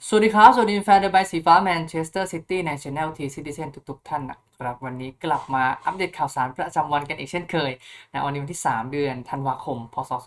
สวัสดีครับสวัสดีแฟนเดอะไบสีฟ้าแมนเชสเตอร์ซิตี้ใน Channel T Citizen ทุกๆท่านนะครับวันนี้กลับมาอัปเดตข่าวสารประจำวันกันอีกเช่นเคยนะวันนี้วันที่3เดือนธันวาคมพศ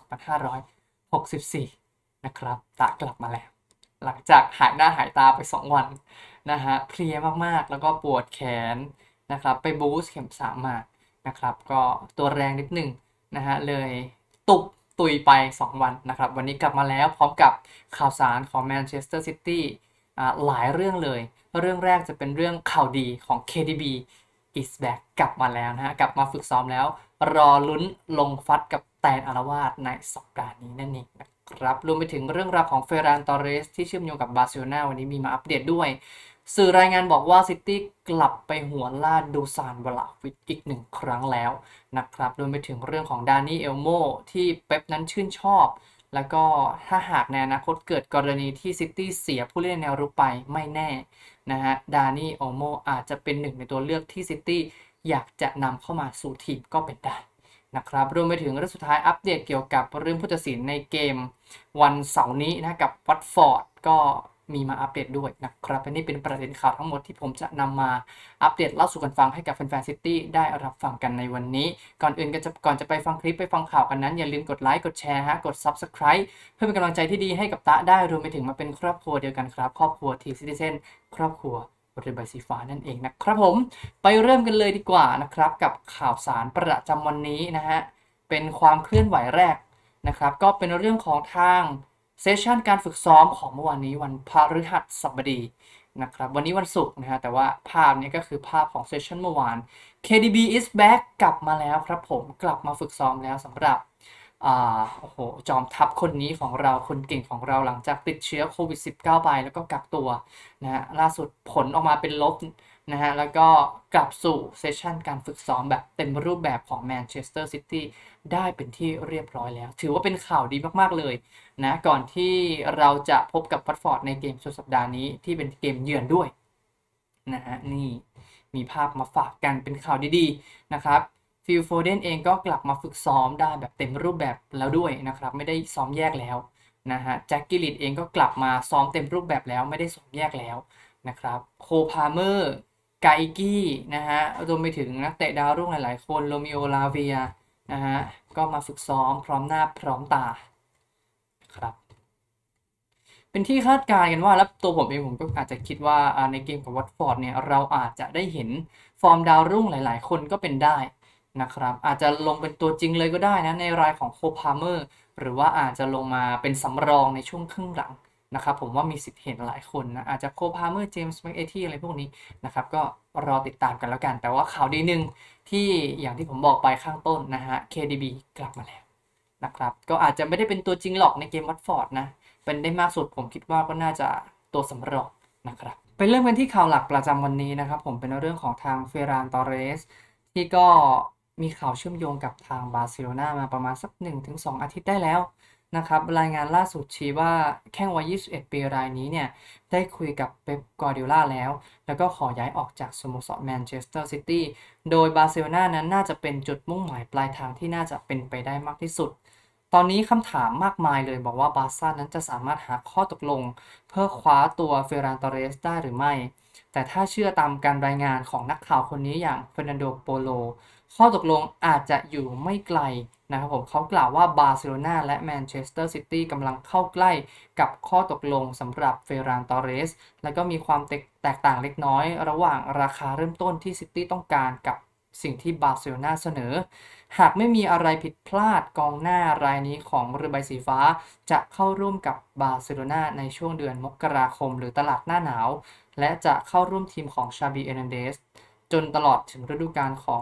2564นะครับตะกลับมาแล้วหลังจากหายหน้าหายตาไป2วันนะฮะเพลียมากๆแล้วก็ปวดแขนนะครับไปบูสต์เข็ม3มานะครับก็ตัวแรงนิดหนึ่งนะฮะเลยตุยไป2วันนะครับวันนี้กลับมาแล้วพร้อมกับข่าวสารของแมนเชสเตอร์ซิตี้หลายเรื่องเลยเรื่องแรกจะเป็นเรื่องข่าวดีของ KDB is back กลับมาแล้วนะฮะกลับมาฝึกซ้อมแล้วรอลุ้นลงฟัดกับแตนอารวาสในสัปดาห์นี้นั่นเองนะครับรวมไปถึงเรื่องราวของเฟรานตอเรสที่เชื่อมโยงกับบาร์เซโลนาวันนี้มีมาอัปเดตด้วยสื่อรายงานบอกว่าซิตี้กลับไปหัวล่าดูซานวลาวิชอีก1 ครั้งแล้วนะครับรวมไปถึงเรื่องของดานี่เอลโมที่เป๊ปนั้นชื่นชอบแล้วก็ถ้าหากในอนาคตเกิดกรณีที่ซิตี้เสียผู้เล่นแนวรุกไปไม่แน่นะฮะดานี่เอลโมอาจจะเป็นหนึ่งในตัวเลือกที่ซิตี้อยากจะนำเข้ามาสู่ทีมก็เป็นได้นะครับรวมไปถึงเรื่องสุดท้ายอัปเดตเกี่ยวกับเรื่องผู้ตัดสินในเกมวันเสาร์นี้นะกับวัตฟอร์ดก็มีมาอัปเดตด้วยนะครับและนี่เป็นประเด็นข่าวทั้งหมดที่ผมจะนำมาอัปเดตเล่าสู่กันฟังให้กับแฟนๆซิตี้ได้รับฟังกันในวันนี้ก่อนอื่นก่อนจะไปฟังคลิปไปฟังข่าวกันนั้นอย่าลืมกดไลค์กดแชร์กด Subscribe เพื่อเป็นกำลังใจที่ดีให้กับตะได้รวมไปถึงมาเป็นครอบครัวเดียวกันครับครอบครัวทีซิติเซนครอบครัวเรือใบสีฟ้านั่นเองนะครับผมไปเริ่มกันเลยดีกว่านะครับกับข่าวสารประจำวันนี้นะฮะเป็นความเคลื่อนไหวแรกนะครับก็เป็นเรื่องของทางเซสชันการฝึกซ้อมของเมื่อวานนี้วันพฤหัสบดีนะครับวันนี้วันศุกร์นะฮะแต่ว่าภาพนี้ก็คือภาพของเซสชันเมื่อวาน KDB is back กลับมาแล้วครับผมกลับมาฝึกซ้อมแล้วสำหรับโอ้โหจอมทัพคนนี้ของเราคนเก่งของเราหลังจากติดเชื้อโควิด -19 ไปแล้วก็กักตัวนะฮะล่าสุดผลออกมาเป็นลบนะฮะแล้วก็กลับสู่เซสชันการฝึกซ้อมแบบเต็มรูปแบบของแมนเชสเตอร์ซิตี้ได้เป็นที่เรียบร้อยแล้วถือว่าเป็นข่าวดีมากๆเลยนะก่อนที่เราจะพบกับวัตฟอร์ดในเกมสุดสัปดาห์นี้ที่เป็นเกมเยือนด้วยนะฮะนี่มีภาพมาฝากกันเป็นข่าวดีๆนะครับฟิลโฟเดนเองก็กลับมาฝึกซ้อมได้แบบเต็มรูปแบบแล้วด้วยนะครับไม่ได้ซ้อมแยกแล้วนะฮะแจ็คกิลิตเองก็กลับมาซ้อมเต็มรูปแบบแล้วไม่ได้ซ้อมแยกแล้วนะครับโคพาเมอร์ไกกี้นะฮะรวมไปถึงนักเตะดาวรุ่งหลายๆคนโรมิโอลาเวียนะฮะก็มาฝึกซ้อมพร้อมหน้าพร้อมตาครับเป็นที่คาดการณ์กันว่าแล้วตัวผมเองผมก็อาจจะคิดว่าในเกมกับวัตฟอร์ดเนี่ยเราอาจจะได้เห็นฟอร์มดาวรุ่งหลายๆคนก็เป็นได้นะครับอาจจะลงเป็นตัวจริงเลยก็ได้นะในรายของโคพาเมอร์หรือว่าอาจจะลงมาเป็นสำรองในช่วงครึ่งหลังนะครับผมว่ามีสิทธิ์เห็นหลายคนนะอาจจะโคพาเมอร์เจมส์แม็กเอที่อะไรพวกนี้นะครับก็รอติดตามกันแล้วกันแต่ว่าข่าวดีหนึ่งที่อย่างที่ผมบอกไปข้างต้นนะฮะ KDB กลับมาแล้วนะครับก็อาจจะไม่ได้เป็นตัวจริงหรอกในเกมวัตฟอร์ดนะเป็นได้มากสุดผมคิดว่าก็น่าจะตัวสำรองนะครับไปเริ่มกันที่ข่าวหลักประจำวันนี้นะครับผมเป็นเรื่องของทางเฟรานตอเรสที่ก็มีข่าวเชื่อมโยงกับทางบาร์เซโลนามาประมาณสัก 1-2 อาทิตย์ได้แล้วนะครับรายงานล่าสุดชี้ว่าแข้งวัย 21 ปีรายนี้เนี่ยได้คุยกับเป๊ป กวาร์ดิโอลาแล้วก็ขอย้ายออกจากสโมสรแมนเชสเตอร์ซิตี้โดยบาร์เซโลนานั้นน่าจะเป็นจุดมุ่งหมายปลายทางที่น่าจะเป็นไปได้มากที่สุดตอนนี้คำถามมากมายเลยบอกว่าบาร์ซ่านั้นจะสามารถหาข้อตกลงเพื่อคว้าตัวเฟรานตอเรสได้หรือไม่แต่ถ้าเชื่อตามการรายงานของนักข่าวคนนี้อย่างเฟอร์นันโด โปโลข้อตกลงอาจจะอยู่ไม่ไกลนะครับผมเขากล่าวว่าบาร์เซโลนาและแมนเชสเตอร์ซิตี้กำลังเข้าใกล้กับข้อตกลงสำหรับเฟรานตอเรสและก็มีความแตกต่างเล็กน้อยระหว่างราคาเริ่มต้นที่ซิตี้ต้องการกับสิ่งที่บาร์เซโลนาเสนอหากไม่มีอะไรผิดพลาดกองหน้ารายนี้ของเรือใบสีฟ้าจะเข้าร่วมกับบาร์เซโลนาในช่วงเดือนมกราคมหรือตลาดหน้าหนาวและจะเข้าร่วมทีมของชาบีเอร์นันเดสจนตลอดถึงฤดูกาลของ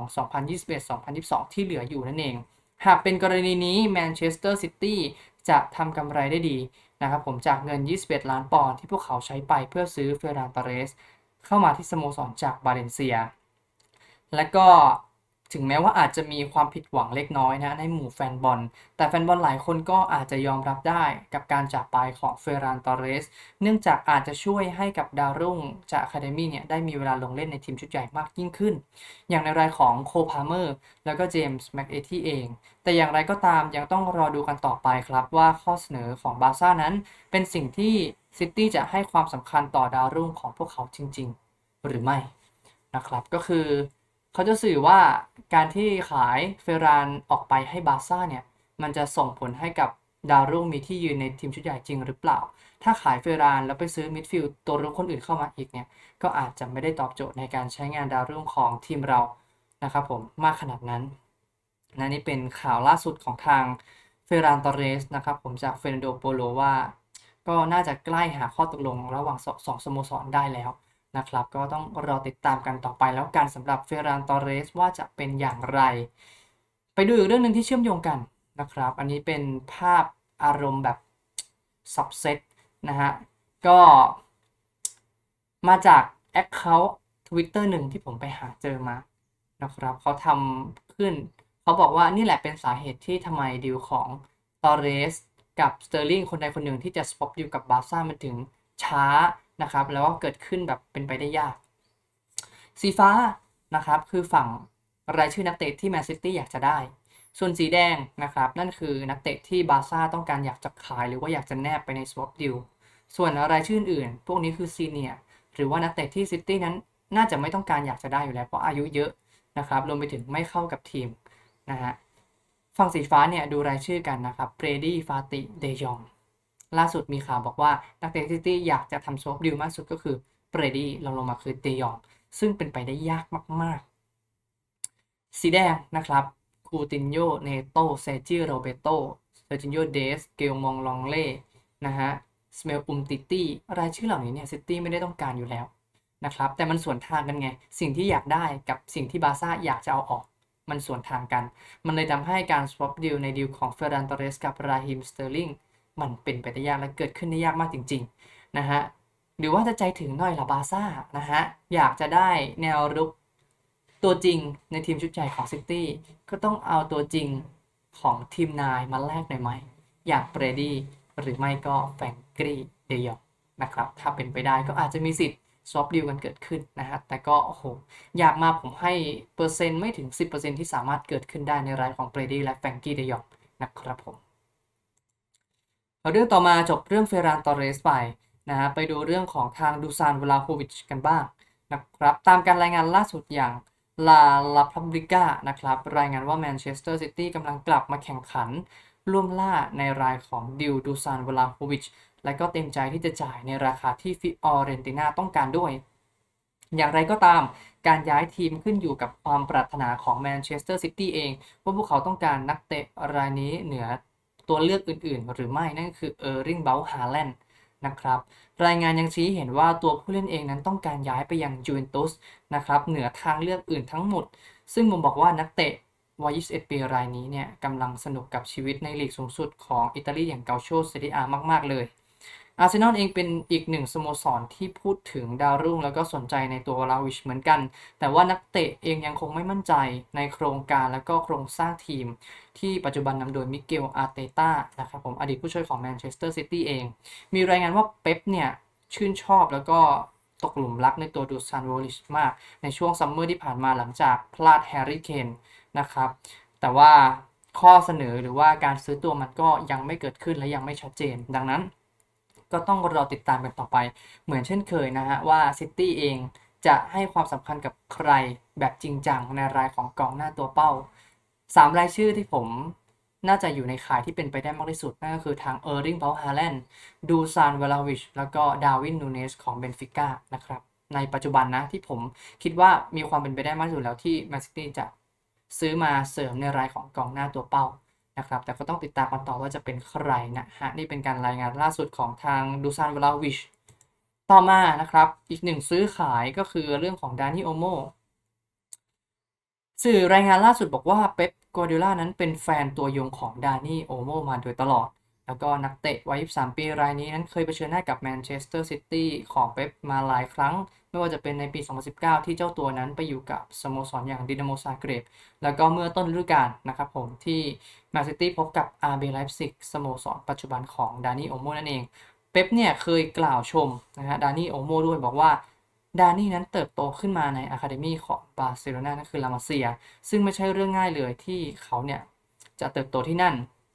2021-2022 ที่เหลืออยู่นั่นเองหากเป็นกรณีนี้แมนเชสเตอร์ซิตี้จะทำกำไรได้ดีนะครับผมจากเงิน21 ล้านปอนด์ที่พวกเขาใช้ไปเพื่อซื้อเฟรานตอเรสเข้ามาที่สโมสรจากบาเลนเซียและก็ถึงแม้ว่าอาจจะมีความผิดหวังเล็กน้อยนะในหมู่แฟนบอลแต่แฟนบอลหลายคนก็อาจจะยอมรับได้กับการจากไปของเฟรานตอเรสเนื่องจากอาจจะช่วยให้กับดาวรุ่งจากอะคาเดมี่เนี่ยได้มีเวลาลงเล่นในทีมชุดใหญ่มากยิ่งขึ้นอย่างในรายของโคพาเมอร์แล้วก็เจมส์แม็กเอที่เองแต่อย่างไรก็ตามยังต้องรอดูกันต่อไปครับว่าข้อเสนอของบาร์ซ่านั้นเป็นสิ่งที่ซิตี้จะให้ความสำคัญต่อดาวรุ่งของพวกเขาจริงๆหรือไม่นะครับก็คือเขาจะสื่อว่าการที่ขายเฟรานออกไปให้บาร์ซ่าเนี่ยมันจะส่งผลให้กับดาวรุ่งมีที่ยืนในทีมชุดใหญ่จริงหรือเปล่าถ้าขายเฟรานแล้วไปซื้อมิดฟิลด์ตัวรุกคนอื่นเข้ามาอีกเนี่ยก็อาจจะไม่ได้ตอบโจทย์ในการใช้งานดาวรุ่งของทีมเรานะครับผมมากขนาดนั้นนะนี่เป็นข่าวล่าสุดของทางเฟรานตอเรสนะครับผมจากเฟรนโดโปโลว่าก็น่าจะใกล้หาข้อตกลงระหว่างสองสโมสรได้แล้วนะครับก็ต้องรอติดตามกันต่อไปแล้วกันสำหรับเฟรานตอเรสว่าจะเป็นอย่างไรไปดูอีกเรื่องหนึ่งที่เชื่อมโยงกันนะครับอันนี้เป็นภาพอารมณ์แบบซับเซตนะฮะก็มาจาก Account Twitter หนึ่งที่ผมไปหาเจอมานะครับเขาทำขึ้นเขาบอกว่านี่แหละเป็นสาเหตุที่ทำไมดีลของตอเรสกับสเตอร์ลิงคนใดคนหนึ่งที่จะสวอปดีลกับบาร์ซ่ามันถึงช้านะครับแล้วก็เกิดขึ้นแบบเป็นไปได้ยากสีฟ้านะครับคือฝั่งรายชื่อนักเตะที่แมนซิตี้อยากจะได้ส่วนสีแดงนะครับนั่นคือนักเตะที่บาร์ซ่าต้องการอยากจะขายหรือว่าอยากจะแนบไปในสวอปดีลส่วนรายชื่ออื่นพวกนี้คือซีเนียร์หรือว่านักเตะที่ซิตี้นั้นน่าจะไม่ต้องการอยากจะได้อยู่แล้วเพราะอายุเยอะนะครับรวมไปถึงไม่เข้ากับทีมนะฮะฝั่งสีฟ้าเนี่ยดูรายชื่อกันนะครับเบรดี้ฟาติเดยองล่าสุดมีข่าวบอกว่านักเตะซิตี้อยากจะทำสวอปดีลมากสุดก็คือเบรดี้ลงมาคือเดยองซึ่งเป็นไปได้ยากมากๆสีแดงนะครับคูตินโญเนโตเซจิโรเบโตเซอร์จิโญเดสเกลมองลองเล่นะฮะสเมลอุมติตี้รายชื่อเหล่านี้เนี่ยซิตี้ไม่ได้ต้องการอยู่แล้วนะครับแต่มันสวนทางกันไงสิ่งที่อยากได้กับสิ่งที่บาร์ซ่าอยากจะเอาออกมันสวนทางกันมันเลยทำให้การ swap deal ในดีลของเฟอร์นันโตเรสกับราฮิมสเตอร์ลิงมันเป็นไปได้ยากและเกิดขึ้นได้ยากมากจริงๆนะฮะหรือว่าจะใจถึงหน่อยละบาร์ซ่านะฮะอยากจะได้แนวรุกตัวจริงในทีมชุดใหญ่ของซิตี้ก็ต้องเอาตัวจริงของทีมนายมาแลกหน่อยไหมอย่างเบรดี้หรือไม่ก็แฟรงกี้เดยองนะครับถ้าเป็นไปได้ก็อาจจะมีสิทธิ์สวอปดีลกันเกิดขึ้นนะฮะแต่ก็โอ้โหอยากมาผมให้เปอร์เซ็นต์ไม่ถึง 10% ที่สามารถเกิดขึ้นได้ในรายของเบรดี้และแฟรงกี้เดยองนะครับผมเรื่องต่อมาจบเรื่องเฟรานตอเรสไปนะฮะไปดูเรื่องของทางดูซานวลาโควิชกันบ้างนะครับตามการรายงานล่าสุดอย่างลาพับลิก้านะครับรายงานว่าแมนเชสเตอร์ซิตี้กำลังกลับมาแข่งขันร่วมล่าในรายของดิลดูซานวลาโควิชและก็เต็มใจที่จะจ่ายในราคาที่ฟิออเรนติน่าต้องการด้วยอย่างไรก็ตามการย้ายทีมขึ้นอยู่กับความปรารถนาของแมนเชสเตอร์ซิตี้เองว่าพวกเขาต้องการนักเตะรายนี้เหนือตัวเลือกอื่นๆหรือไม่นั่นก็คือริงเบลฮาแลนด์นะครับรายงานยังชี้เห็นว่าตัวผู้เล่นเองนั้นต้องการย้ายไปยังยูเวนตุสนะครับเหนือทางเลือกอื่นทั้งหมดซึ่งผมบอกว่านักเตะวัย 21 ปีรายนี้เนี่ยกำลังสนุกกับชีวิตในลีกสูงสุดของอิตาลีอย่างเกาโชเซเรียมากๆเลยอาร์เซนอลเองเป็นอีกหนึ่งสโมสรที่พูดถึงดาวรุ่งแล้วก็สนใจในตัววลาวิชเหมือนกันแต่ว่านักเตะเองยังคงไม่มั่นใจในโครงการและก็โครงสร้างทีมที่ปัจจุบันนำโดยมิเกลอาร์เตต้านะครับผมอดีตผู้ช่วยของแมนเชสเตอร์ซิตี้เองมีรายงานว่าเป๊ปเนี่ยชื่นชอบแล้วก็ตกหลุมรักในตัวดูซานโวลิชมากในช่วงซัมเมอร์ที่ผ่านมาหลังจากพลาดแฮร์รี่เคนนะครับแต่ว่าข้อเสนอหรือว่าการซื้อตัวมันก็ยังไม่เกิดขึ้นและยังไม่ชัดเจนดังนั้นก็ต้องรอติดตามกันต่อไปเหมือนเช่นเคยนะฮะว่าซิตี้เองจะให้ความสำคัญกับใครแบบจริงจังในรายของกองหน้าตัวเป้า3รายชื่อที่ผมน่าจะอยู่ในข่ายที่เป็นไปได้มากที่สุดนั่นก็คือทางริงเบลฮาแลนด์ดูซานวลาวิชแล้วก็ดาร์วินนูเนสของเบนฟิก้านะครับในปัจจุบันนะที่ผมคิดว่ามีความเป็นไปได้มากที่สุดแล้วที่แมนซิตี้จะซื้อมาเสริมในรายของกองหน้าตัวเป้านะครับแต่ก็ต้องติดตามกันต่อว่าจะเป็นใครนะฮะนี่เป็นการรายงานล่าสุดของทางดูซานวลาวิชต่อมานะครับอีกหนึ่งซื้อขายก็คือเรื่องของดานิโอโมสื่อรายงานล่าสุดบอกว่าเป๊ปกัวร์ดิโอลานั้นเป็นแฟนตัวยงของดานิโอโมมาโดยตลอดแล้วก็นักเตะวัย23 ปีรายนี้นั้นเคยเผชิญหน้ากับแมนเชสเตอร์ซิตี้ของเป๊ปมาหลายครั้งไม่ว่าจะเป็นในปี 2019 ที่เจ้าตัวนั้นไปอยู่กับสโมสรอย่างดินาโมซาเกรบแล้วก็เมื่อต้นฤดูกาลนะครับผมที่แมนซิตี้พบกับ RB Leipzig สโมสรปัจจุบันของดานิโอโมนั่นเองเป๊ปเนี่ยเคยกล่าวชมนะฮะดานิโอโมด้วยบอกว่าดานี่นั้นเติบโตขึ้นมาในอะคาเดมีของบาร์เซโลนานั่นคือลามาเซียซึ่งไม่ใช่เรื่องง่ายเลยที่เขาเนี่ยจะเติบโตที่นั่น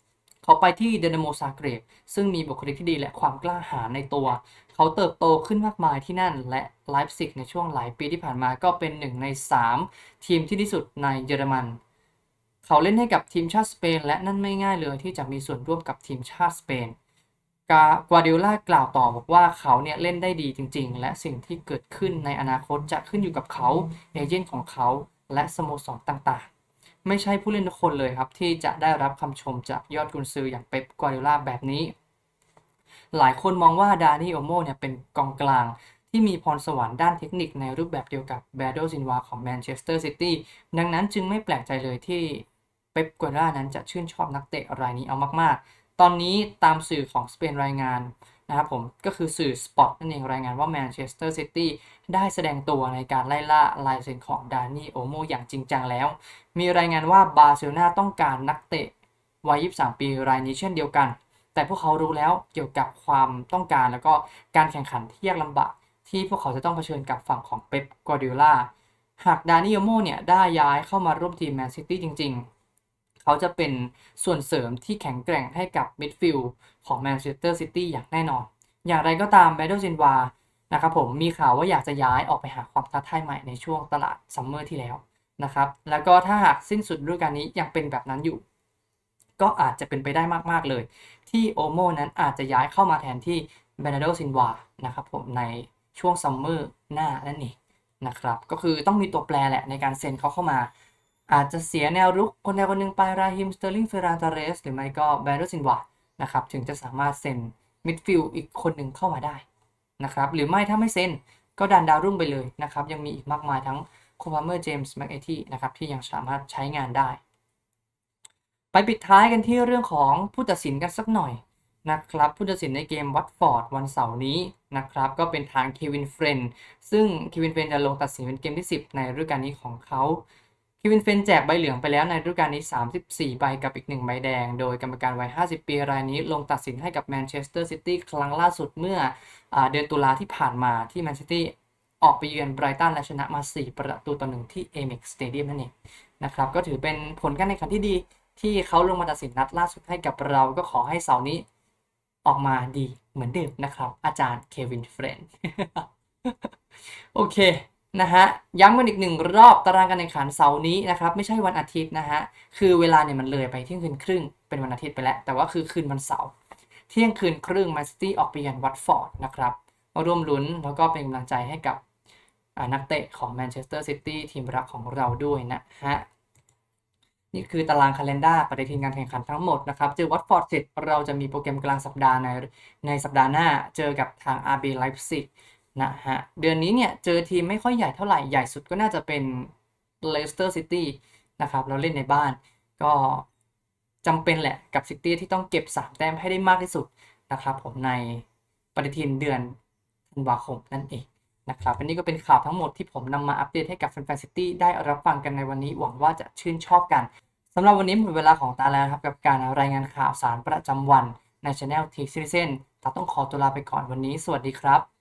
เขาไปที่เดนาโมซาเกรบซึ่งมีบุคลิกที่ดีและความกล้าหาญในตัว เขาเติบโตขึ้นมากมายที่นั่นและไลป์ซิกในช่วงหลายปีที่ผ่านมาก็เป็น1 ใน 3ทีมที่ดีที่สุดในเยอรมันเขาเล่นให้กับทีมชาติสเปนและนั่นไม่ง่ายเลยที่จะมีส่วนร่วมกับทีมชาติสเปนกวาร์ดิโอลากล่าวต่อบอกว่าเขาเนี่ยเล่นได้ดีจริงๆและสิ่งที่เกิดขึ้นในอนาคตจะขึ้นอยู่กับเขาเอเจนต์ของเขาและสโมสรต่างๆไม่ใช่ผู้เล่นทุกคนเลยครับที่จะได้รับคำชมจากยอดกุนซืออย่างเป๊ปกวาร์ดิโอลาแบบนี้หลายคนมองว่าดานิโอโมเนี่ยเป็นกองกลางที่มีพรสวรรค์ด้านเทคนิคในรูปแบบเดียวกับเบโดซินวาของแมนเชสเตอร์ซิตี้ดังนั้นจึงไม่แปลกใจเลยที่เป๊ปกวาร์ดิโอลานั้นจะชื่นชอบนักเตะรายนี้เอามากๆตอนนี้ตามสื่อของสเปนรายงานนะครับผมก็คือสื่อสปอตนั่นเองรายงานว่าแมนเชสเตอร์ซิตี้ได้แสดงตัวในการไล่ล่าลายเซ็นของดานิโอโมอย่างจริงจังแล้วมีรายงานว่าบาร์เซโลนาต้องการนักเตะวัย23 ปีรายนี้เช่นเดียวกันแต่พวกเขารู้แล้วเกี่ยวกับความต้องการแล้วก็การแข่งขันที่ยากลำบากที่พวกเขาจะต้องเผชิญกับฝั่งของเป๊ปกวาร์ดิโอลาหากดานิโอโมเนี่ยได้ย้ายเข้ามาร่วมทีมแมนซิตี้จริงๆเขาจะเป็นส่วนเสริมที่แข็งแกร่งให้กับมิดฟิลด์ของแมนเชสเตอร์ซิตี้อย่างแน่นอนอย่างไรก็ตามเบโดซินวานะครับผมมีข่าวว่าอยากจะย้ายออกไปหาความท้าทายใหม่ในช่วงตลาดซัมเมอร์ที่แล้วนะครับแล้วก็ถ้าหากสิ้นสุดฤดูกาลนี้ยังเป็นแบบนั้นอยู่ก็อาจจะเป็นไปได้มากๆเลยที่โอโมนั้นอาจจะย้ายเข้ามาแทนที่เบรนาร์โดซินวานะครับผมในช่วงซัมเมอร์หน้านั่นเองนะครับก็คือต้องมีตัวแปรแหละในการเซ็นเขาเข้ามาอาจจะเสียแนวรุกคนใดคนหนึ่งไปราฮิมสเตอร์ลิงเฟรานตาเรสหรือไม่ก็เบรนาร์โดซินวานะครับถึงจะสามารถเซ็นมิดฟิลด์อีกคนหนึ่งเข้ามาได้นะครับหรือไม่ถ้าไม่เซ็นก็ดันดาวรุ่งไปเลยนะครับยังมีอีกมากมายทั้งโคพาเมอร์เจมส์แม็กเอทีนะครับที่ยังสามารถใช้งานได้ไปปิดท้ายกันที่เรื่องของผู้ตัดสินกันสักหน่อยนะครับผู้ตัดสินในเกมวัตฟอร์ดวันเสาร์นี้นะครับก็เป็นทางเควินเฟรนซึ่งเควินเฟรนจะลงตัดสินเป็นเกมที่10ในฤดูกาลนี้ของเขาเควินเฟรนแจกใบเหลืองไปแล้วในฤดูกาลนี้34ใบกับอีก1ใบแดงโดยกรรมการวัย50 ปีรายนี้ลงตัดสินให้กับแมนเชสเตอร์ซิตี้ครั้งล่าสุดเมื่อเดือนตุลาที่ผ่านมาที่แมนซิตี้ออกไปเยือนไบรตันและชนะมา4-1ที่ Amex Stadium นั่นเองนะครับก็ถือเป็นผลการแข่งขันที่ดีที่เขาลงมาตัดสินนัดล่าสุดให้กับเราก็ขอให้เสาร์นี้ออกมาดีเหมือนเดิมนะครับอาจารย์เควินเฟรน โอเคนะฮะย้ำกันอีก1 รอบตารางการแข่งขันเสาร์นี้นะครับไม่ใช่วันอาทิตย์นะฮะคือเวลาเนี่ยมันเลยไปเที่ยงคืนครึ่งเป็นวันอาทิตย์ไปแล้วแต่ว่าคือคืนวันเสาร์เที่ยงคืนครึ่งแมนซิตี้ออกไปเยือนวัตฟอร์ดนะครับมาร่วมลุ้นแล้วก็เป็นกำลังใจให้กับนักเตะของแมนเชสเตอร์ซิตี้ทีมรักของเราด้วยนะฮะนี่คือตารางคาล endar ปฏิทินการแข่งขันทั้งหมดนะครับเจอวัตฟอร์ดเสร็จเราจะมีโปรแกรมกลางสัปดาห์ในสัปดาห์หน้าเจอกับทาง RB Leipzig นะฮะเดือนนี้เนี่ยเจอทีมไม่ค่อยใหญ่เท่าไหร่ใหญ่สุดก็น่าจะเป็น Leicester City นะครับเราเล่นในบ้านก็จำเป็นแหละกับ City ที่ต้องเก็บ3 แต้มให้ได้มากที่สุดนะครับผมในปฏิทินเดือนธันวาคมนั่นเองนะครับอันนี้ก็เป็นข่าวทั้งหมดที่ผมนำมาอัปเดตให้กับแฟนๆซิตี้ได้รับฟังกันในวันนี้หวังว่าจะชื่นชอบกันสำหรับวันนี้หมดเวลาของตาแล้วครับกับการรายงานข่าวสารประจำวันใน Channel T Citizen ตาต้องขอตัวลาไปก่อนวันนี้สวัสดีครับ